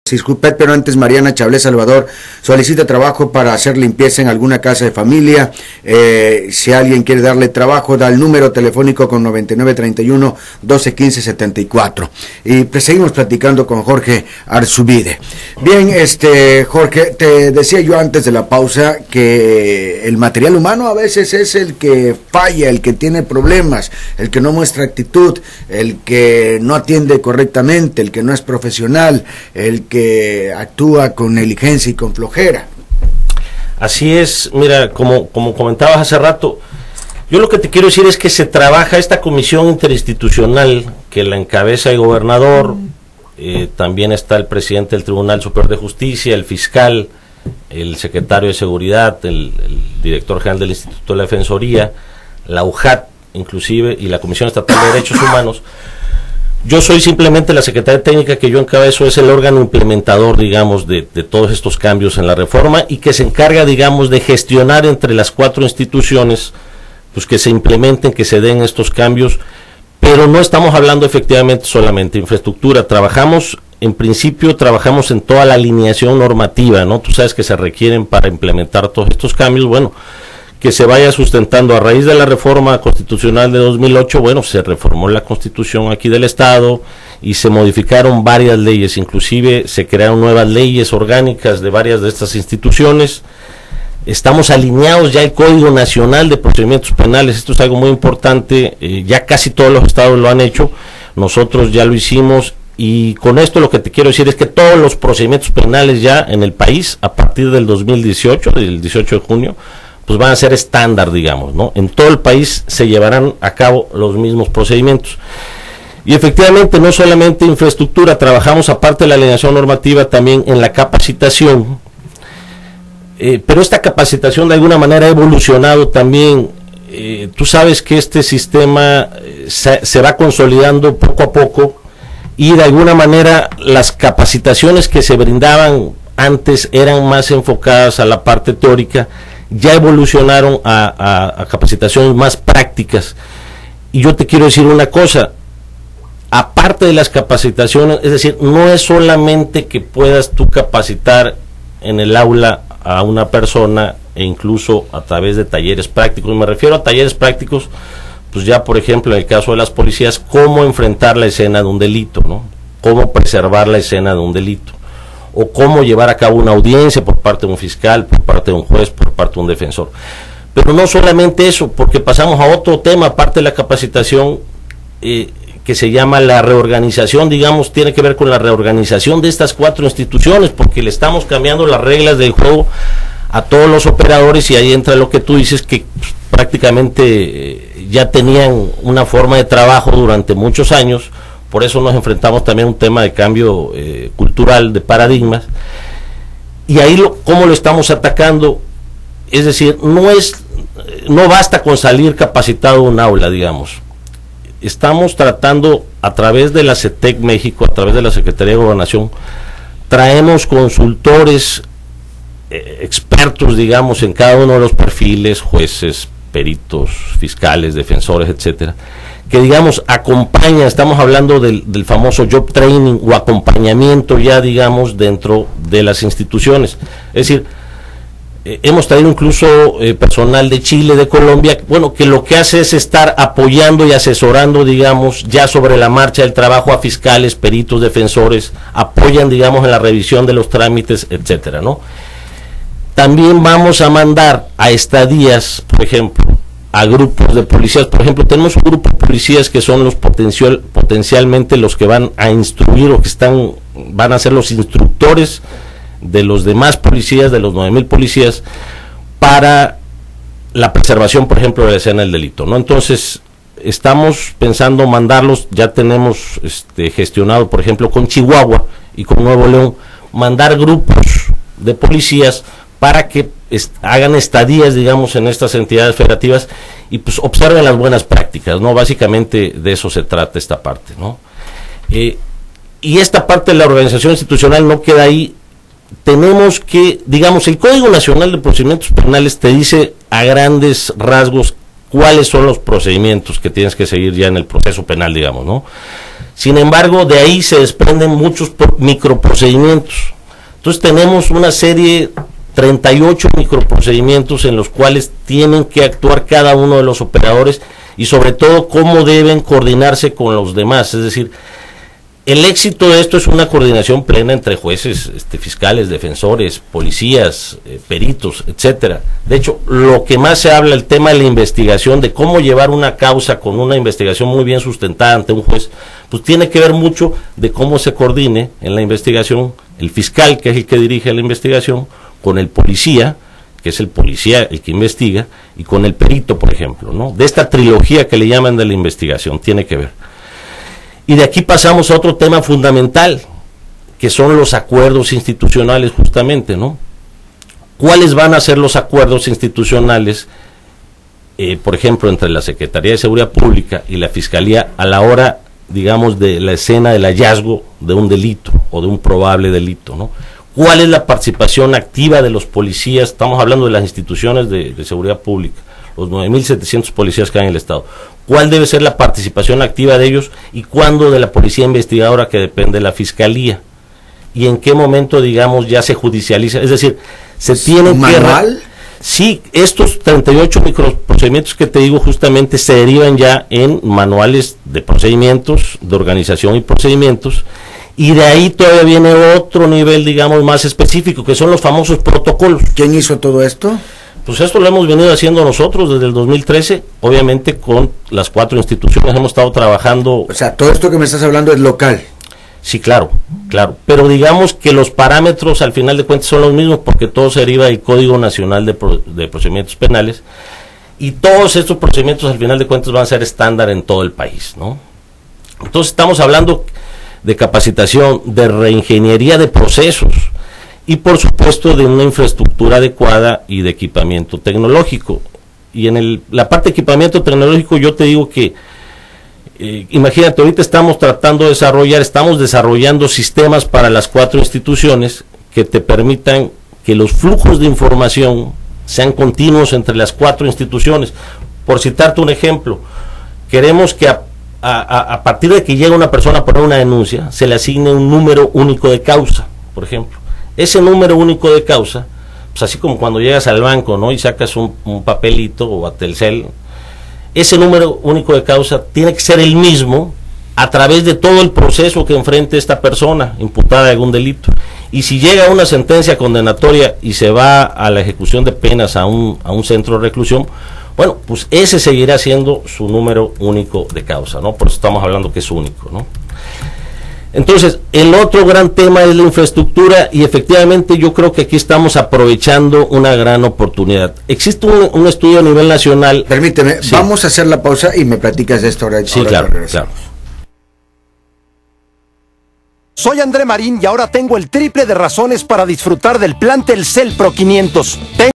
Disculpad, pero antes Mariana Chablé Salvador solicita trabajo para hacer limpieza en alguna casa de familia. Si alguien quiere darle trabajo, da el número telefónico con 9931 1215 74. Y pues seguimos platicando con Jorge Arzubide. Bien, Jorge, te decía yo antes de la pausa que el material humano a veces es el que falla, el que tiene problemas, el que no muestra actitud, el que no atiende correctamente, el que no es profesional, el que actúa con negligencia y con flojera. Así es, mira, como comentabas hace rato, yo lo que te quiero decir es que se trabaja esta comisión interinstitucional que la encabeza el gobernador, también está el presidente del Tribunal Superior de Justicia, el fiscal, el secretario de Seguridad, el director general del Instituto de la Defensoría, la UJAT inclusive, y la Comisión Estatal de Derechos Humanos. Yo soy simplemente la secretaria técnica que yo encabezo, es el órgano implementador, digamos, de todos estos cambios en la reforma y que se encarga, digamos, de gestionar entre las 4 instituciones, pues que se implementen, que se den estos cambios, pero no estamos hablando efectivamente solamente de infraestructura, en principio trabajamos en toda la alineación normativa, ¿no? Tú sabes que se requieren para implementar todos estos cambios, bueno, que se vaya sustentando a raíz de la reforma constitucional de 2008, bueno, se reformó la Constitución aquí del Estado y se modificaron varias leyes, inclusive se crearon nuevas leyes orgánicas de varias de estas instituciones. Estamos alineados ya el Código Nacional de Procedimientos Penales, esto es algo muy importante, ya casi todos los estados lo han hecho, nosotros ya lo hicimos, y con esto lo que te quiero decir es que todos los procedimientos penales ya en el país, a partir del 2018, del 18 de junio, pues van a ser estándar, digamos, ¿no? En todo el país se llevarán a cabo los mismos procedimientos. Y efectivamente, no solamente infraestructura, trabajamos aparte de la alineación normativa también en la capacitación, pero esta capacitación de alguna manera ha evolucionado también. Tú sabes que este sistema se va consolidando poco a poco y de alguna manera las capacitaciones que se brindaban antes eran más enfocadas a la parte teórica, ya evolucionaron a capacitaciones más prácticas. Y yo te quiero decir una cosa, aparte de las capacitaciones, es decir, no es solamente que puedas tú capacitar en el aula a una persona e incluso a través de talleres prácticos. Me refiero a talleres prácticos, pues ya por ejemplo en el caso de las policías, cómo enfrentar la escena de un delito, ¿no? Cómo preservar la escena de un delito, o cómo llevar a cabo una audiencia por parte de un fiscal, por parte de un juez, por parte de un defensor. Pero no solamente eso, porque pasamos a otro tema, aparte de la capacitación, que se llama la reorganización, digamos, tiene que ver con la reorganización de estas 4 instituciones, porque le estamos cambiando las reglas del juego a todos los operadores, y ahí entra lo que tú dices, que prácticamente ya tenían una forma de trabajo durante muchos años. Por eso nos enfrentamos también a un tema de cambio cultural, de paradigmas, y ahí cómo lo estamos atacando. Es decir, no basta con salir capacitado de un aula, digamos. Estamos tratando a través de la CETEC México, a través de la Secretaría de Gobernación, traemos consultores, expertos, digamos, en cada uno de los perfiles, jueces, peritos, fiscales, defensores, etcétera, que digamos acompaña, estamos hablando del famoso job training o acompañamiento ya, digamos, dentro de las instituciones. Es decir, hemos traído incluso personal de Chile, de Colombia, bueno, que lo que hace es estar apoyando y asesorando, digamos, ya sobre la marcha del trabajo a fiscales, peritos, defensores, apoyan, digamos, en la revisión de los trámites, etcétera, ¿no? También vamos a mandar a estadías, por ejemplo, a grupos de policías. Por ejemplo, tenemos un grupo de policías que son los potencialmente los que van a instruir o que van a ser los instructores de los demás policías, de los 9,000 policías, para la preservación, por ejemplo, de la escena del delito, ¿no? Entonces, estamos pensando mandarlos, ya tenemos gestionado, por ejemplo, con Chihuahua y con Nuevo León, mandar grupos de policías para que hagan estadías, digamos, en estas entidades federativas y pues observen las buenas prácticas, ¿no? Básicamente de eso se trata esta parte, ¿no? Y esta parte de la organización institucional no queda ahí. Tenemos que, digamos, el Código Nacional de Procedimientos Penales te dice a grandes rasgos cuáles son los procedimientos que tienes que seguir ya en el proceso penal, digamos, ¿no? Sin embargo, de ahí se desprenden muchos microprocedimientos. Entonces tenemos una serie, 38 microprocedimientos en los cuales tienen que actuar cada uno de los operadores y sobre todo cómo deben coordinarse con los demás. Es decir, el éxito de esto es una coordinación plena entre jueces, fiscales, defensores, policías, peritos, etcétera. De hecho, lo que más se habla, el tema de la investigación, de cómo llevar una causa con una investigación muy bien sustentada ante un juez, pues tiene que ver mucho de cómo se coordine en la investigación el fiscal, que es el que dirige la investigación, con el policía, que es el policía el que investiga, y con el perito, por ejemplo, ¿no? De esta trilogía que le llaman de la investigación, tiene que ver. Y de aquí pasamos a otro tema fundamental, que son los acuerdos institucionales justamente, ¿no? ¿Cuáles van a ser los acuerdos institucionales, por ejemplo, entre la Secretaría de Seguridad Pública y la Fiscalía a la hora, digamos, de la escena del hallazgo de un delito o de un probable delito, ¿no? ¿Cuál es la participación activa de los policías? Estamos hablando de las instituciones de seguridad pública, los 9.700 policías que hay en el Estado. ¿Cuál debe ser la participación activa de ellos y cuándo de la policía investigadora que depende de la Fiscalía? ¿Y en qué momento, digamos, ya se judicializa? Es decir, se tiene ¿manual? Sí, estos 38 microprocedimientos que te digo justamente se derivan ya en manuales de procedimientos, de organización y procedimientos, y de ahí todavía viene otro nivel, digamos, más específico, que son los famosos protocolos. ¿Quién hizo todo esto? Pues esto lo hemos venido haciendo nosotros desde el 2013, obviamente con las 4 instituciones hemos estado trabajando. O sea, todo esto que me estás hablando es local. Sí, claro, pero digamos que los parámetros al final de cuentas son los mismos porque todo se deriva del Código Nacional de Procedimientos Penales y todos estos procedimientos al final de cuentas van a ser estándar en todo el país, ¿no? Entonces estamos hablando de capacitación, de reingeniería de procesos y por supuesto de una infraestructura adecuada y de equipamiento tecnológico. Y en la parte de equipamiento tecnológico yo te digo que imagínate, ahorita estamos desarrollando sistemas para las 4 instituciones que te permitan que los flujos de información sean continuos entre las 4 instituciones. Por citarte un ejemplo, queremos que a partir de que llega una persona a poner una denuncia, se le asigne un número único de causa, por ejemplo. Ese número único de causa, pues así como cuando llegas al banco, ¿no? Y sacas un papelito o a Telcel, ese número único de causa tiene que ser el mismo a través de todo el proceso que enfrente esta persona imputada de algún delito. Y si llega una sentencia condenatoria y se va a la ejecución de penas a un centro de reclusión, bueno, pues ese seguirá siendo su número único de causa, ¿no? Por eso estamos hablando que es único, ¿no? Entonces, el otro gran tema es la infraestructura y efectivamente yo creo que aquí estamos aprovechando una gran oportunidad. Existe un estudio a nivel nacional. Permíteme, sí. Vamos a hacer la pausa y me platicas de esto ahora. Sí, claro. Soy André Marín y ahora tengo el triple de razones para disfrutar del plan Telcel Pro 500.